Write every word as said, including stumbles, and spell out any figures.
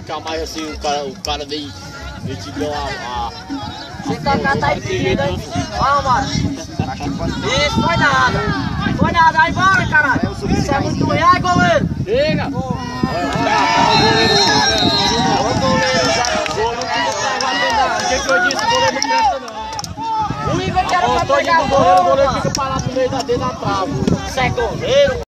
ficar mais assim, o cara, o cara nem, nem te deu a... a Você tocar tá impedido, hein? Ó, mano. Isso, foi nada. Foi nada, vai embora, caralho. Isso é muito ruim, ai, goleiro. Chega! O goleiro já... O que que eu disse? O goleiro não presta não. O Igor que era pra Apostou de pegar a do goleiro, o bola, goleiro mano. fica parado no meio da dentro da trave. Isso é goleiro.